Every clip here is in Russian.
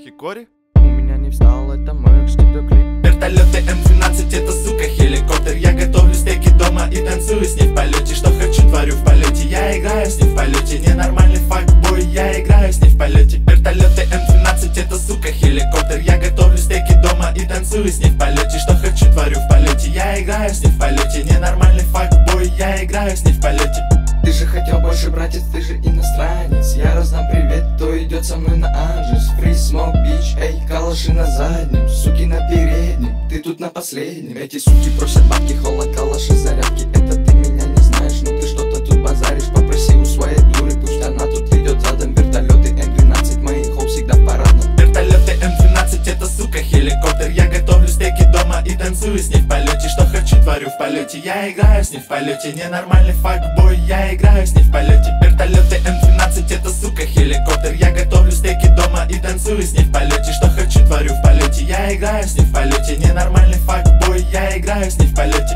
Хикори? У меня не встал, это мой видеоклип. Вертолеты М12, это сука хеликоптер. Я готовлю стейки дома и танцую с ней в полете. Что хочу, творю в полете. Я играю с ней в полете. Ненормальный факбой, я играю с ней в полете. Вертолеты М12, это сука хеликоптер. Я готовлю стейки дома и танцую с ней в полете. Что хочу, творю в полете. Я играю с ней в полете. Ненормальный факбой, я играю с ней в полете. Ты же хотел больше, братец, ты же иностранец. Я раздам привет, кто идет со мной на Анжес. Free Smoke Beach, эй, калаши на заднем, суки на переднем, ты тут на последнем. Эти суки просят бабки, холла, калаши, зарядки. Это ты меня не знаешь, но ты что-то тут базаришь. Попроси у своей дуры, пусть она тут идет задом. Вертолеты М12, мои хоп всегда в парадном. Вертолеты М12, это сука хеликоптер. Я готовлю стейки дома и танцую с ней в полете. Что хочу, творю в полете. Я играю с ней в полете. Ненормальный факбой, я играю с ней в полете. Вертолеты М12, это сука хеликоптер. Я готовлю стейки дома и танцую с ней в полете. Что хочу, творю в полете. Я играю с ней в полете. Ненормальный факбой, я играю с ней в полете.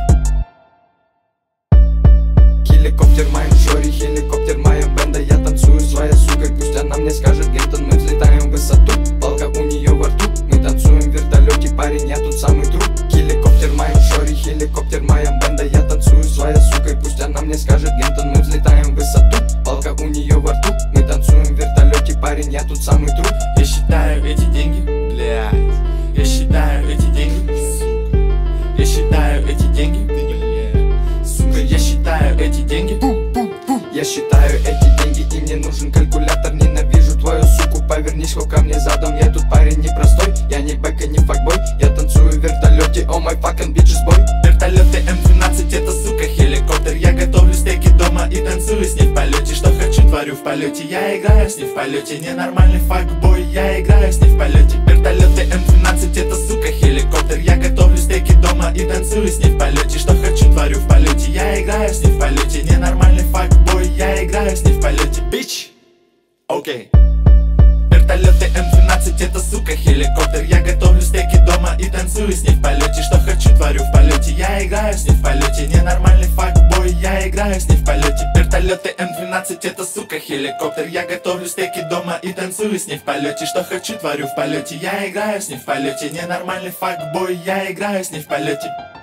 Хеликоптер моим шори, хеликоптер моя бенда. Я танцую своей сукой, пусть она мне скажет Гентон. Мы взлетаем в высоту, палка у нее во рту. Мы танцуем в вертолете, парень, я тут самый труп. Хеликоптер моим шори, хеликоптер моя бенда. Я танцую своей сукой, пусть она мне скажет Гентон. Мы взлетаем в высоту, палка у нее во рту. Мы танцуем в вертолете, парень, я тут самый труп. Я считаю эти деньги, блядь. Я считаю эти деньги, сука. Я считаю эти деньги, блядь. Сука, я считаю эти деньги. Я считаю эти деньги, и мне нужен калькулятор. Ненавижу твою суку, повернись ко мне задом. Я тут парень непростой, я не бэк и не факбой. Я танцую в вертолете, о май fucking bitches boy. Вертолеты М12, это сука хеликоптер. Я готовлю стейки дома и танцую с ней в полете. Что хочу, творю в полете. Я играю с ней в полете. Ненормальный факбой, я играю с ней в полете. Вертолеты М12, это сука хеликоптер. Я готовлю стейки дома и танцую с ней в полете. Что хочу, творю в полете. Я играю с ней в полете. Ненормальный факбой, я играю с ней в полете. Bitch, окей. Вертолеты М12, это сука хеликоптер. Я готовлю стейки дома и танцую с ней в полете. Что хочу, творю в полете. Я играю с ней в полете. Ненормальный факбой, я играю с ней в полете. Вертолеты М12, это сука хеликоптер. Я готовлю стейки дома и танцую с ней в полете. Что хочу, творю в полете. Я играю с ней в полете. Ненормальный факбой, я играю с ней в полете.